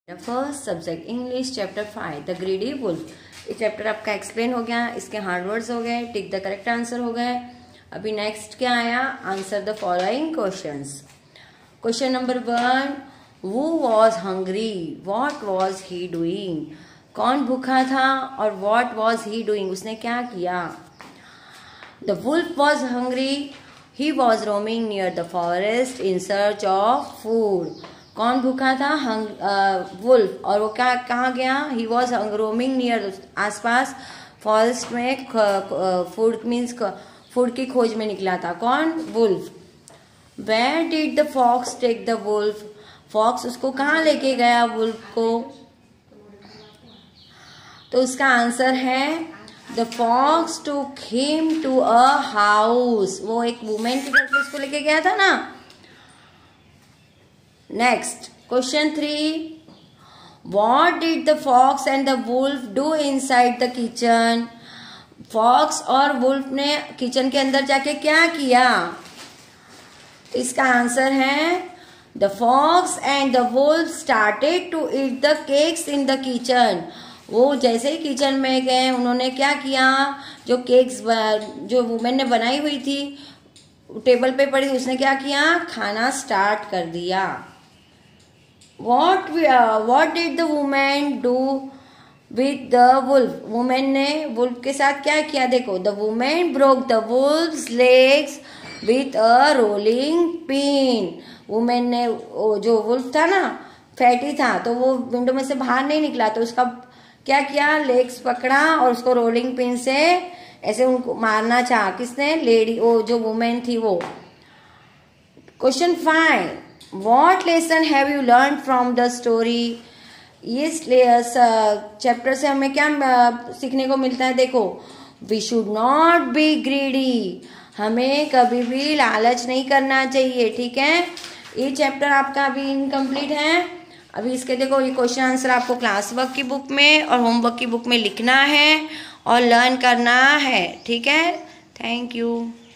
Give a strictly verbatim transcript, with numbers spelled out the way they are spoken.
First subject English chapter five the greedy wolf. ये chapter आपका explain हो गया, इसके हार्ड वर्ड्स हो गए, टिक द करेक्ट आंसर हो गए। अभी नेक्स्ट क्या आया, answer the following questions. Question number one, who was hungry, what was he doing. कौन भूखा था और वॉट वॉज ही डूइंग, उसने क्या किया। The wolf was hungry, he was roaming near the forest in search of food. कौन भूखा था, हंग वुल्फ, और वो क्या कहाँ गया, ही वॉज रोमिंग नियर, आसपास फॉरेस्ट में फूड मीन्स फूड की खोज में निकला था। कौन, wolf. Where did the fox take the wolf, fox उसको कहाँ लेके गया, वुल्फ को। तो उसका आंसर है the fox took him to a house, वो एक वुमेन के घर पे उसको लेके गया था ना। Next question three, what did the fox and the wolf do inside the kitchen. Fox और वुल्फ ने किचन के अंदर जाके क्या किया। इसका आंसर है the fox and the wolf started to eat the cakes in the kitchen. वो जैसे ही किचन में गए उन्होंने क्या किया, जो केक्स जो वुमेन ने बनाई हुई थी टेबल पे पड़ी, उसने क्या किया, खाना स्टार्ट कर दिया। What uh, what did the woman do with the wolf? Women ने वुल्फ के साथ क्या किया, देखो। The woman broke the wolf's legs with a rolling pin. Women ने जो वुल्फ था ना, फैटी था, तो वो विंडो में से बाहर नहीं निकला, तो उसका क्या किया, लेग्स पकड़ा और उसको रोलिंग पिन से ऐसे उनको मारना चाहा। किसने, लेडी, वो जो वुमेन थी वो। Question five, What lesson have you learned from the story? इस चैप्टर से हमें क्या सीखने को मिलता है, देखो। We should not be greedy, हमें कभी भी लालच नहीं करना चाहिए, ठीक है। ये चैप्टर आपका अभी इनकम्प्लीट है। अभी इसके देखो ये क्वेश्चन आंसर आपको क्लास वर्क की बुक में और होमवर्क की बुक में लिखना है और लर्न करना है, ठीक है। Thank you.